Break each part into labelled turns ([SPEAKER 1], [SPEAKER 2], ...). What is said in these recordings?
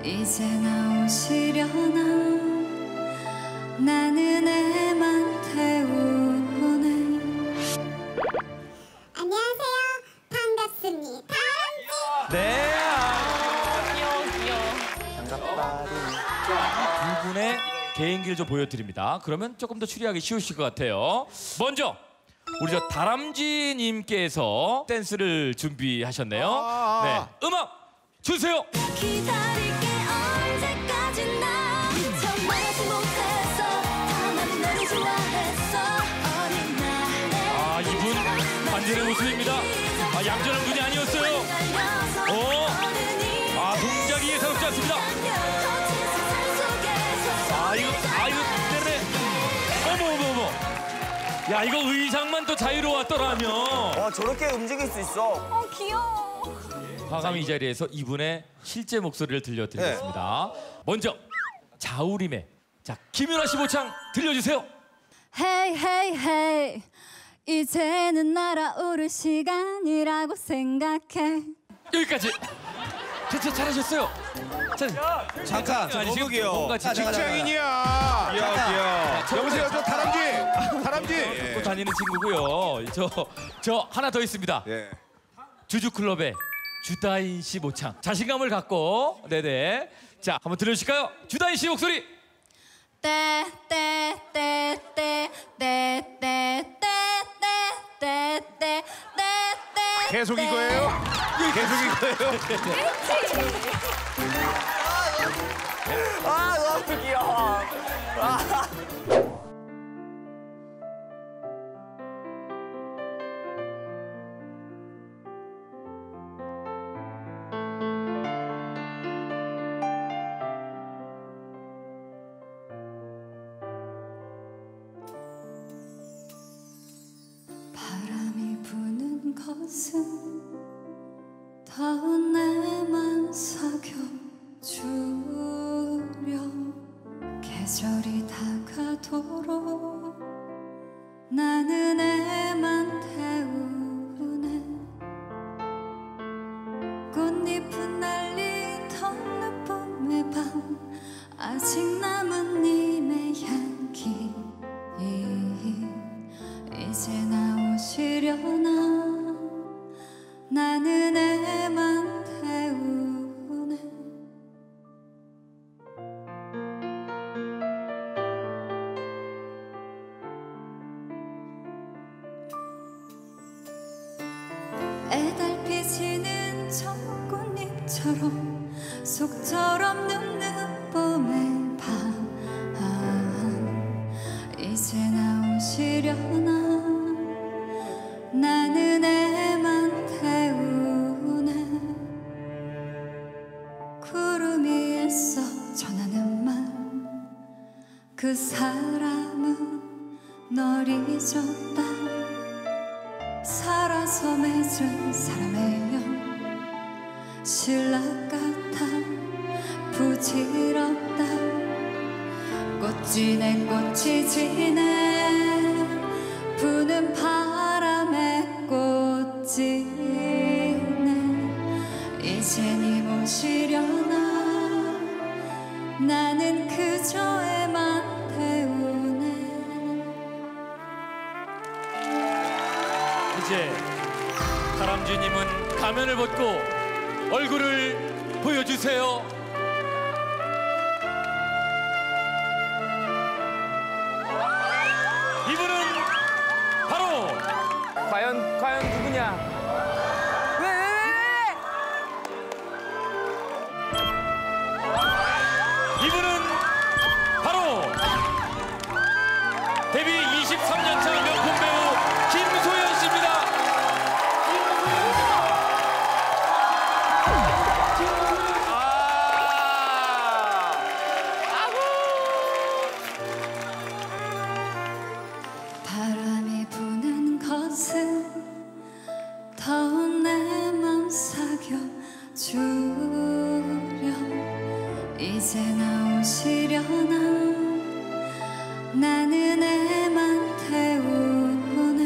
[SPEAKER 1] 이제 나오시려나 나는 애만 태우네.
[SPEAKER 2] 안녕하세요. 반갑습니다.
[SPEAKER 3] 네.
[SPEAKER 4] 귀여워.
[SPEAKER 3] 반갑다. 두 분의 개인기를 좀 보여드립니다. 그러면 조금 더 추리하기 쉬우실 것 같아요. 먼저 우리 저 다람쥐님께서 댄스를 준비하셨네요. 네, 음악 주세요.
[SPEAKER 1] 기다릴게 언제까지나 미처 말하지 못했어. 다만 너를 좋아했어. 어린 날에
[SPEAKER 3] 이분 반전의 모습입니다. 얌전한 분이 아니었어요. 동작이 예사롭지 않습니다. 이거 때문에 어머. 야, 이거 의상만 더 자유로웠더라면.
[SPEAKER 5] 저렇게 움직일 수 있어.
[SPEAKER 4] 귀여워.
[SPEAKER 3] 과감히 이 자리에서 이분의 실제 목소리를 들려드리겠습니다. 먼저 자우림의 김윤아 씨 모창 들려주세요.
[SPEAKER 1] Hey hey hey 이제는 날아오를 시간이라고 생각해.
[SPEAKER 3] 여기까지. 진짜 잘하셨어요.
[SPEAKER 5] 잠깐,
[SPEAKER 3] 너무 귀여워. 뭔가
[SPEAKER 6] 직장인이야. 귀여워. 여보세요, 저 다람쥐.
[SPEAKER 3] 고 다니는 친구고요. 저 하나 더 있습니다.
[SPEAKER 6] 예.
[SPEAKER 3] 주주클럽의 주다인 씨 모창. 자신감을 갖고. 네네. 자, 한번 들려주실까요? 주다인 씨 목소리.
[SPEAKER 6] 계속 이거예요?
[SPEAKER 5] 너무 귀여워.
[SPEAKER 1] 바람이 부는 것은 더운 내만 사겨주렴. 계절이 다가도록 나는 애만 태우네. 꽃잎은 날리던 늦봄의 밤 아직 남은 님의 향기. 이제 나오시려나 나는 애만 태우네. 애달피 지는 저 꽃잎처럼 속처럼 눕는 봄의 밤. 이제 나오시려나 나는 애만 태우네. 구름 위에서 전하는 말 그 사람은 널 잊었다. 살아서 맺은 사람의 영 신락 같아 부질없다. 꽃지네 꽃이 지네 부는 바람에 꽃지네. 이젠 이 모시려나 나는 그저 애만 태우네.
[SPEAKER 3] 이제 다람쥐님은 가면을 벗고 얼굴을 보여주세요. 이분은 바로
[SPEAKER 5] 과연 누구냐?
[SPEAKER 4] 왜?
[SPEAKER 3] 이분은 바로 데뷔 23년 차 명품 배우 김소연 씨입니다.
[SPEAKER 1] 바람이 부는 것은 더운 내 맘 사겨주렴. 이제 나오시려나 나는 애만 태우네.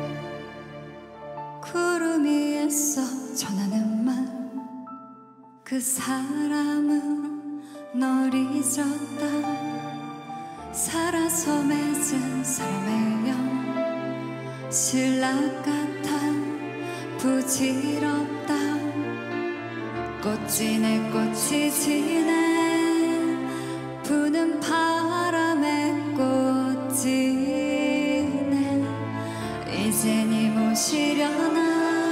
[SPEAKER 1] 구름 위에서 전하는 말 그 사람은 널 잊었다. 살아서 맺은 삶의 영 신락 같아 부질없다. 꽃지네 꽃이 지네 부는 바람에 꽃지네. 이젠 이 모시려나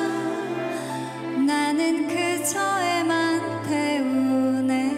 [SPEAKER 1] 나는 그저에만 태우네.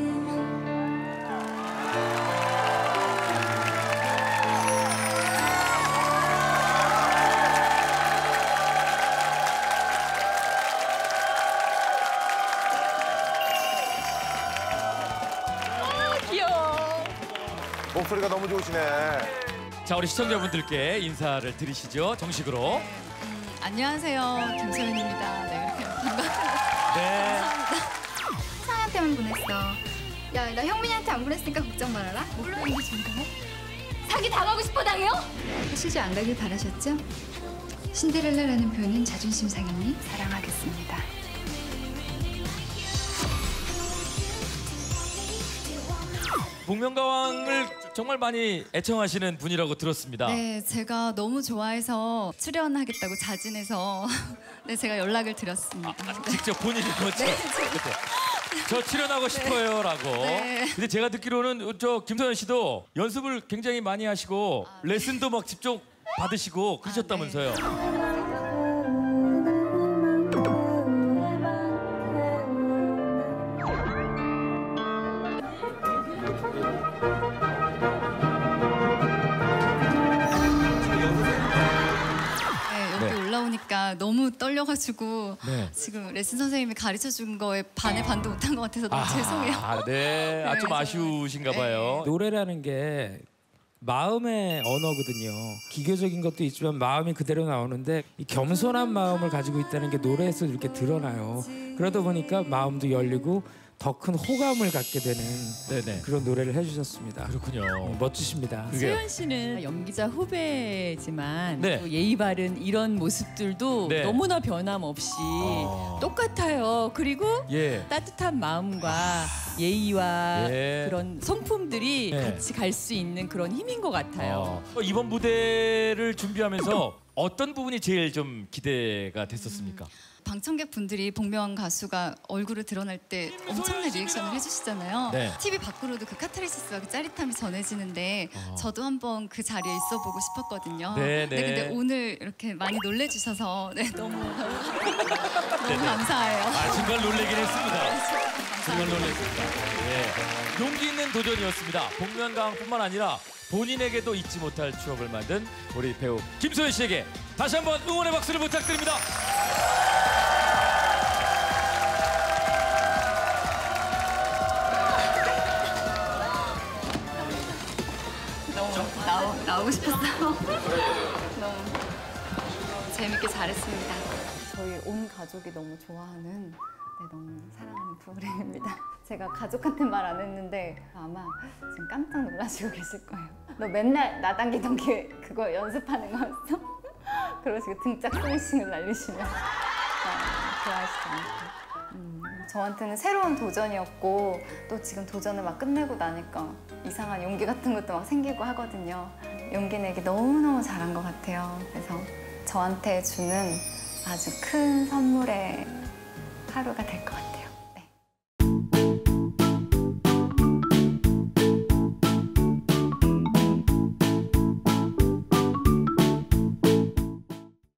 [SPEAKER 4] 귀여워.
[SPEAKER 6] 목소리가 너무 좋으시네.
[SPEAKER 3] 자, 우리 시청자분들께 인사를 드리시죠. 정식으로.
[SPEAKER 1] 안녕하세요, 김소연입니다. 네, 이렇게 반갑습니다.
[SPEAKER 3] 네.
[SPEAKER 7] 사연한테만 보냈어. 야, 나 형민이한테 안 보냈으니까 걱정 말아라. 물론 이게 준다고? 사기 당하고 싶어 당해요?
[SPEAKER 1] 하시지 안 가길 바라셨죠? 신데렐라라는 표현은 자존심 상했니? 사랑하겠습니다.
[SPEAKER 3] 복면가왕을 정말 많이 애청하시는 분이라고 들었습니다.
[SPEAKER 1] 네, 제가 너무 좋아해서 출연하겠다고 자진해서 네, 제가 연락을 드렸습니다.
[SPEAKER 3] 직접 본인이 그렇죠.
[SPEAKER 1] 네,
[SPEAKER 3] 저 출연하고 싶어요라고.
[SPEAKER 1] 네.
[SPEAKER 3] 근데 제가 듣기로는 저 김소연 씨도 연습을 굉장히 많이 하시고 레슨도 막 직접 받으시고 그러셨다면서요.
[SPEAKER 1] 네, 여기 올라오니까 너무 떨려가지고
[SPEAKER 3] 네.
[SPEAKER 1] 지금 레슨 선생님이 가르쳐준 거에 반의 반도 못한 것 같아서 너무 죄송해요.
[SPEAKER 3] 아, 네. 아, 좀
[SPEAKER 1] 네,
[SPEAKER 3] 아쉬우신가 봐요.
[SPEAKER 8] 노래라는 게 마음의 언어거든요. 기교적인 것도 있지만 마음이 그대로 나오는데 이 겸손한 마음을 가지고 있다는 게 노래에서 이렇게 드러나요. 그러다 보니까 마음도 열리고 더 큰 호감을 갖게 되는
[SPEAKER 3] 네네.
[SPEAKER 8] 그런 노래를 해주셨습니다.
[SPEAKER 3] 그렇군요.
[SPEAKER 8] 멋지십니다.
[SPEAKER 3] 그게
[SPEAKER 4] 소연 씨는 연기자 후배지만
[SPEAKER 3] 네.
[SPEAKER 4] 또 예의 바른 이런 모습들도
[SPEAKER 3] 네.
[SPEAKER 4] 너무나 변함없이 똑같아요. 그리고
[SPEAKER 3] 예.
[SPEAKER 4] 따뜻한 마음과 예의와
[SPEAKER 3] 예.
[SPEAKER 4] 그런 성품들이
[SPEAKER 3] 네.
[SPEAKER 4] 같이 갈 수 있는 그런 힘인 것 같아요.
[SPEAKER 3] 이번 무대를 준비하면서 어떤 부분이 제일 좀 기대가 됐었습니까?
[SPEAKER 1] 방청객 분들이 복면 가수가 얼굴을 드러날 때 엄청난 리액션을 해주시잖아요.
[SPEAKER 3] 네.
[SPEAKER 1] TV 밖으로도 그 카타르시스와 그 짜릿함이 전해지는데 저도 한번 그 자리에 있어보고 싶었거든요.
[SPEAKER 3] 네, 네.
[SPEAKER 1] 근데 오늘 이렇게 많이 놀래주셔서 네, 너무 감사해요.
[SPEAKER 3] 아, 정말 놀래긴 했습니다. 정말 놀랐습니다. 예. 용기 있는 도전이었습니다. 복면가왕뿐만 아니라 본인에게도 잊지 못할 추억을 만든 우리 배우 김소연 씨에게 다시 한번 응원의 박수를 부탁드립니다.
[SPEAKER 1] 너무 나오고 싶었어요. 너무 재밌게 잘했습니다. 저희 온 가족이 너무 좋아하는 너무 사랑하는 프로그램입니다. 제가 가족한테 말 안 했는데 아마 지금 깜짝 놀라시고 계실 거예요. 너 맨날 나당기던 게 그거 연습하는 거였어? 그러시고 등짝 스매싱을 날리시면 좋아하시더라고요. 저한테는 새로운 도전이었고 또 지금 도전을 막 끝내고 나니까 이상한 용기 같은 것도 막 생기고 하거든요. 용기 내기 너무너무 잘한 것 같아요. 그래서 저한테 주는 아주 큰 선물의 하루가 될 것 같아요.